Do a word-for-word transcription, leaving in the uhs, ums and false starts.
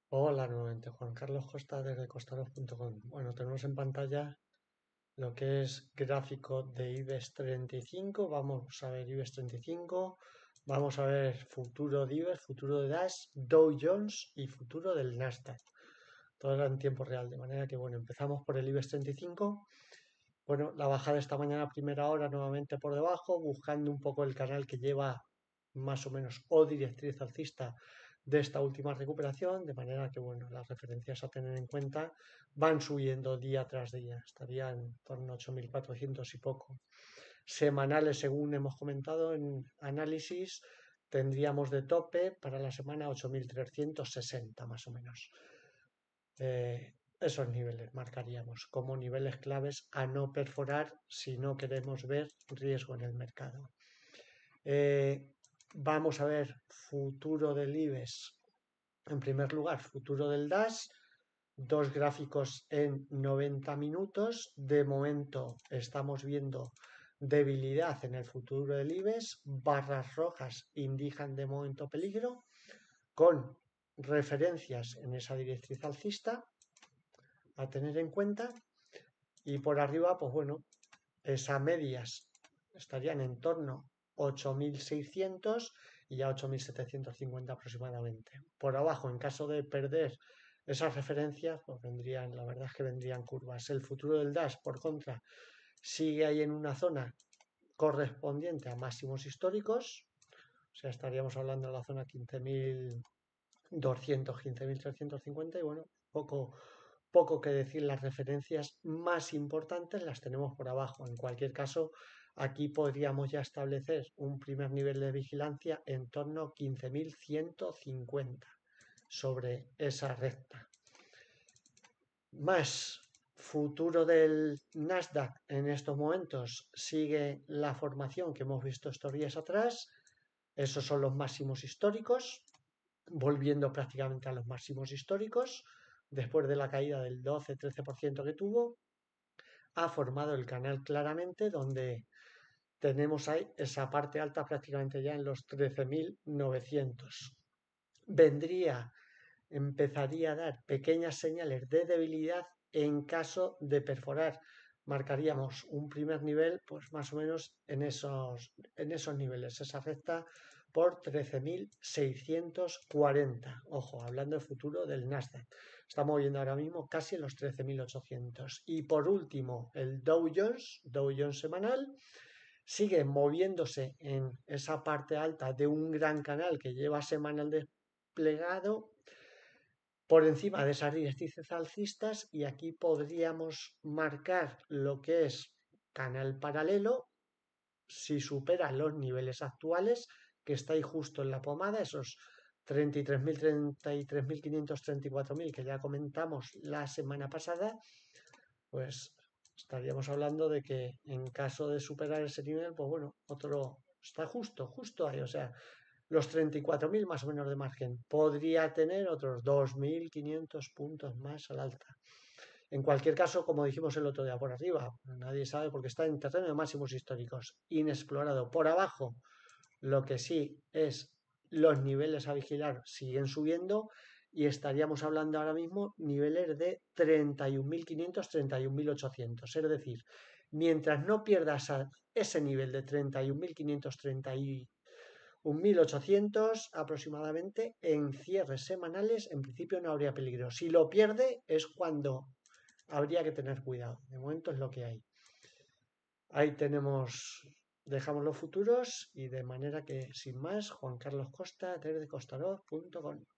Hola nuevamente, Juan Carlos Costa desde costaros punto com. Bueno, tenemos en pantalla lo que es gráfico de IBEX treinta y cinco. Vamos a ver IBEX treinta y cinco. Vamos a ver futuro de IBEX, futuro de DAX, Dow Jones y futuro del Nasdaq. Todo era en tiempo real, de manera que, bueno, empezamos por el IBEX treinta y cinco. Bueno, la bajada esta mañana a primera hora nuevamente por debajo, buscando un poco el canal que lleva más o menos o directriz alcista de esta última recuperación, de manera que, bueno, las referencias a tener en cuenta van subiendo día tras día, estarían en torno a ocho mil cuatrocientos y poco. Semanales, según hemos comentado en análisis, tendríamos de tope para la semana ocho mil trescientos sesenta más o menos. Eh, esos niveles marcaríamos como niveles claves a no perforar si no queremos ver riesgo en el mercado. Eh, vamos a ver futuro del IBEX. En primer lugar, futuro del DAX, dos gráficos en noventa minutos. De momento estamos viendo debilidad en el futuro del IBEX. Barras rojas indican de momento peligro, con referencias en esa directriz alcista a tener en cuenta. Y por arriba, pues bueno, esas medias estarían en torno a ocho mil seiscientos y a ocho mil setecientos cincuenta aproximadamente. Por abajo, en caso de perder esas referencias, pues vendrían, la verdad es que vendrían curvas. El futuro del DAX, por contra, sigue ahí en una zona correspondiente a máximos históricos. O sea, estaríamos hablando de la zona quince mil doscientos, quince mil trescientos cincuenta y bueno, poco, poco que decir. Las referencias más importantes las tenemos por abajo. En cualquier caso, aquí podríamos ya establecer un primer nivel de vigilancia en torno a quince mil ciento cincuenta sobre esa recta. Más futuro del Nasdaq en estos momentos sigue la formación que hemos visto estos días atrás. Esos son los máximos históricos, volviendo prácticamente a los máximos históricos, después de la caída del doce-trece por ciento que tuvo, ha formado el canal claramente donde tenemos ahí esa parte alta prácticamente ya en los trece mil novecientos. Vendría, empezaría a dar pequeñas señales de debilidad en caso de perforar. Marcaríamos un primer nivel, pues más o menos en esos, en esos niveles, esa recta por trece mil seiscientos cuarenta. Ojo, hablando del futuro del Nasdaq. Estamos viendo ahora mismo casi en los trece mil ochocientos. Y por último, el Dow Jones, Dow Jones semanal, sigue moviéndose en esa parte alta de un gran canal que lleva semanal desplegado por encima de esas directrices alcistas, y aquí podríamos marcar lo que es canal paralelo si supera los niveles actuales, que está ahí justo en la pomada, esos treinta y tres mil, treinta y tres mil quinientos, treinta y cuatro mil que ya comentamos la semana pasada. Pues estaríamos hablando de que en caso de superar ese nivel, pues bueno, otro está justo, justo ahí, o sea, los treinta y cuatro mil más o menos de margen. Podría tener otros dos mil quinientos puntos más al alta. En cualquier caso, como dijimos el otro día por arriba, nadie sabe porque está en terreno de máximos históricos, inexplorado. Por abajo, lo que sí es los niveles a vigilar siguen subiendo y estaríamos hablando ahora mismo niveles de treinta y un mil quinientos, treinta y un mil ochocientos. Es decir, mientras no pierdas ese nivel de treinta y un mil quinientos, treinta y un mil ochocientos aproximadamente en cierres semanales, en principio no habría peligro. Si lo pierde es cuando habría que tener cuidado. De momento es lo que hay. Ahí tenemos, dejamos los futuros y de manera que sin más, Juan Carlos Costa desde costaroz punto com.